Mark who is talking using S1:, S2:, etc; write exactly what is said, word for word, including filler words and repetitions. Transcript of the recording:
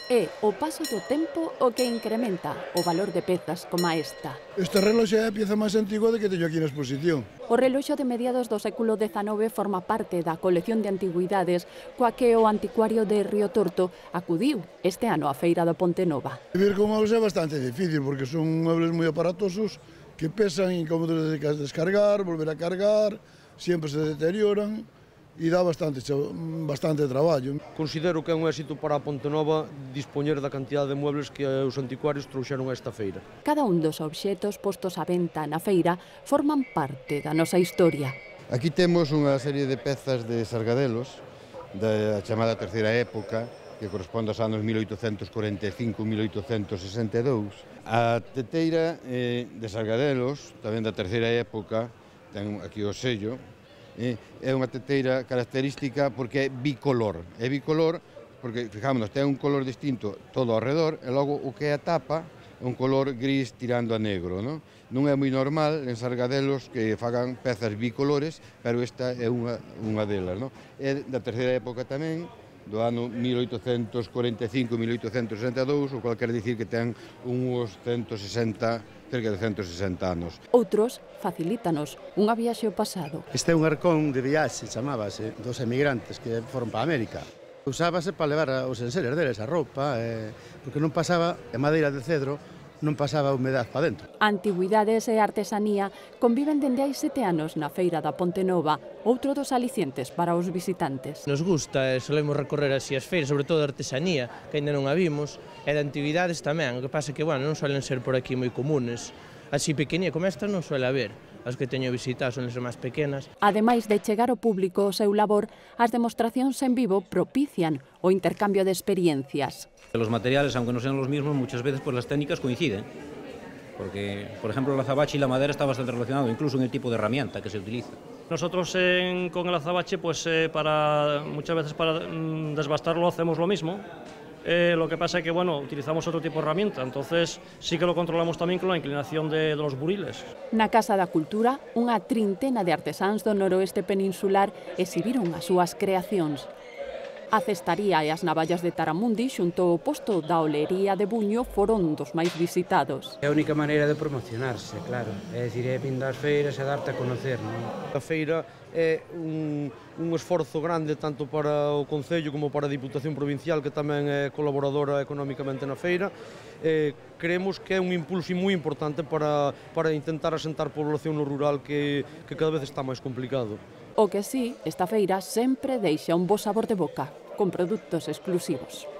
S1: É o paso do tempo o que incrementa o valor de pezas como esta.
S2: Este reloxo é a pieza máis antigua de que teño aquí na exposición.
S1: O reloxo de mediados do século dezanove forma parte da colección de antigüidades coa que o anticuario de Río Torto acudiu este ano á Feira da Ponte Nova.
S2: Vivir con muebles é bastante difícil porque son muebles moi aparatosos que pesan e como te dedicas a descargar, volver a cargar, sempre se deterioran e dá bastante, bastante traballo.
S3: Considero que é un éxito para a Ponte Nova dispoñer da cantidade de muebles que os anticuarios trouxeron a esta feira.
S1: Cada un dos obxetos postos á venta na feira forman parte da nosa historia.
S4: Aquí temos unha serie de pezas de Sargadelos da chamada terceira época, que corresponde aos anos mil oitocentos corenta e cinco a mil oitocentos sesenta e dous. A teteira eh, de Sargadelos, tamén da terceira época, ten aquí o sello, eh, é unha teteira característica porque é bicolor. É bicolor porque, fijámonos, ten un color distinto todo ao redor e logo o que é a tapa é un color gris tirando a negro, non? Non é moi normal en Sargadelos que fagan pezas bicolores, pero esta é unha, unha delas, non? É da terceira época tamén, do ano mil oitocentos corenta e cinco a mil oitocentos sesenta e dous, o cual quer dicir que ten uns ciento sesenta, cerca de ciento sesenta anos.
S1: Outros facilítanos unha viaxe ao pasado.
S5: Este é un arcón de viaxe, chamábase, dos emigrantes que foron para América. Usábase para levar os enseres deles, a roupa, eh, porque non pasaba, a madeira de cedro, non pasaba a humedad para dentro.
S1: Antigüidades e artesanía conviven dende hai sete anos na Feira da Ponte Nova, outro dos alicientes para os visitantes.
S6: Nos gusta e solemos recorrer así as feiras, sobre todo de artesanía, que ainda non a vimos, e de antigüidades tamén, o que pasa que, bueno, non suelen ser por aquí moi comunes. Así pequenía como esta non suele haber. As que teño visitado son as máis pequenas.
S1: Ademais de chegar ao público o seu labor, as demostracións en vivo propician o intercambio de experiencias.
S7: Los materiales, aunque no sean los mismos, muchas veces pues las técnicas coinciden. Porque, por ejemplo, el azabache y la madera está bastante relacionado, incluso en el tipo de herramienta que se utiliza.
S8: Nosotros en, con el azabache, pues eh, para, muchas veces para mm, desbastarlo hacemos lo mismo. Eh, lo que pasa es que, bueno, utilizamos otro tipo de herramienta, entonces sí que lo controlamos tamén con la inclinación de, de los buriles.
S1: Na Casa da Cultura, unha trintena de artesáns do noroeste peninsular exhibiron as súas creacións. A cestaría e as navallas de Taramundi xunto ao posto da olería de Buño foron dos máis visitados.
S9: É a única maneira de promocionarse, claro. É dicir, é vindo ás feiras e darte a conocer, non?
S3: A feira é un, un esforzo grande tanto para o Concello como para a Diputación Provincial, que tamén é colaboradora económicamente na feira. Eh, creemos que é un impulso moi importante para, para intentar asentar población no rural que, que cada vez está máis complicado.
S1: O que sí, esta feira sempre deixa un bo sabor de boca, con produtos exclusivos.